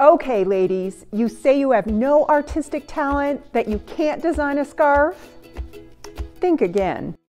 Okay, ladies, you say you have no artistic talent, that you can't design a scarf? Think again.